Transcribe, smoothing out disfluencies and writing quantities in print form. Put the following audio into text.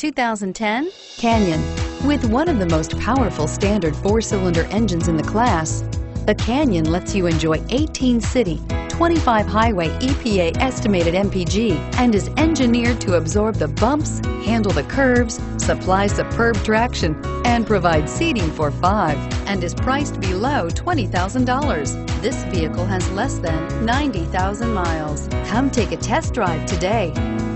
2010 Canyon. With one of the most powerful standard 4-cylinder engines in the class, the Canyon lets you enjoy 18 city, 25 highway EPA estimated MPG, and is engineered to absorb the bumps, handle the curves, supply superb traction, and provide seating for 5, and is priced below $20,000. This vehicle has less than 90,000 miles. Come take a test drive today.